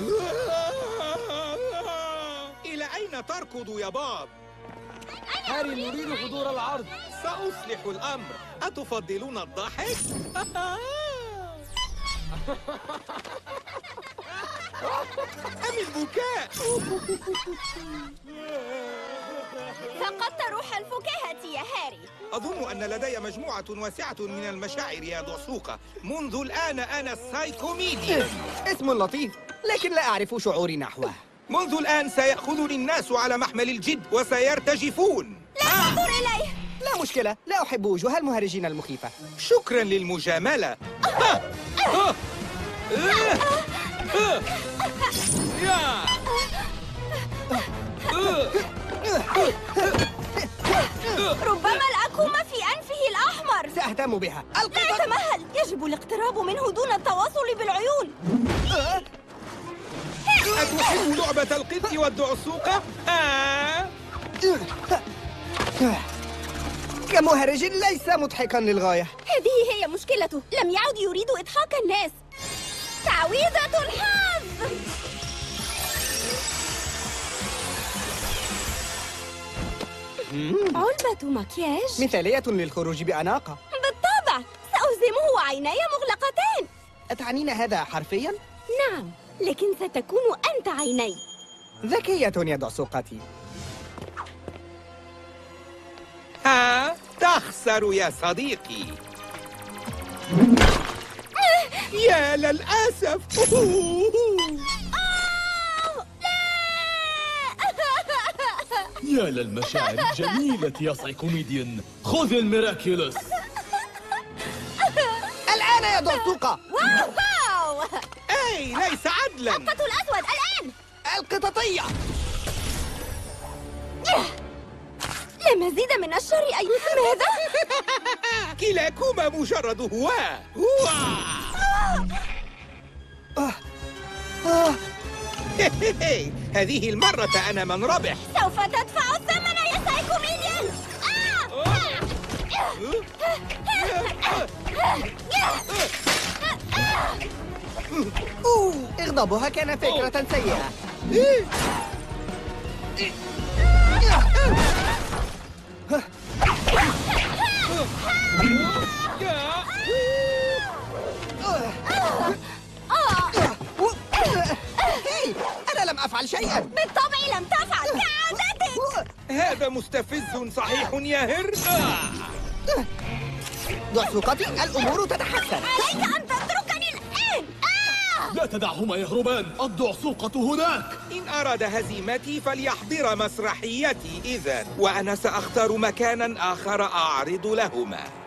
إلى أين تركض يا باب؟ هاري نريد حضور العرض. سأصلح الأمر. أتفضلون الضحك؟ أم البكاء؟ فقدت روح الفكاهة يا هاري. أظن أن لدي مجموعة واسعة من المشاعر يا دعسوقة. منذ الآن أنا السايكوميديان. اسم لطيف، لكن لا أعرف شعوري نحوه. منذ الآن سيأخذني الناس على محمل الجد وسيرتجفون. لا تنظر إليه. لا مشكلة، لا أحب وجوه المهرجين المخيفة. شكرا للمجاملة. ربما الأكومة في أنفه الأحمر. سأهتم بها. لا تمهل، يجب الاقتراب منه دون التواصل بالعيون. أتحب لعبة القط والدعسوقة؟ كمهرج ليس مضحكا للغاية. هذه هي مشكلته، لم يعد يريد إضحاك الناس. تعويذة الحظ. علبة مكياج مثالية للخروج بأناقة. بالطبع، سألزمه وعيناي مغلقتان. أتعنين هذا حرفيا؟ نعم، لكن ستكون أنت عيني. ذكية يا دعسوقتي. تخسر يا صديقي. يا للأسف. يا للمشاعر الجميلة يا سايكوميديان. خذ الميراكيولوس. الآن يا دعسوقة. واو! أي ليس عدلا. القط الأسود الآن. القططية. لا مزيد من الشر. أي ماذا؟ كلاكما مجرد هواة. هذه المرة أنا من ربح. سوف تدفع الثمن يا سايكوميديان. إغضابها كان فكرة سيئة. أنا لم أفعل شيئا. بالطبع لم تفعل، كعادتك. هذا مستفز صحيح يا هر. دعسوقتي، الأمور تتحسن. عليك أن تتركني الآن. لا تدعهما يهربان، الدعسوقة هناك. إن أراد هزيمتي فليحضر مسرحيتي إذن، وأنا سأختار مكانا آخر أعرض لهما.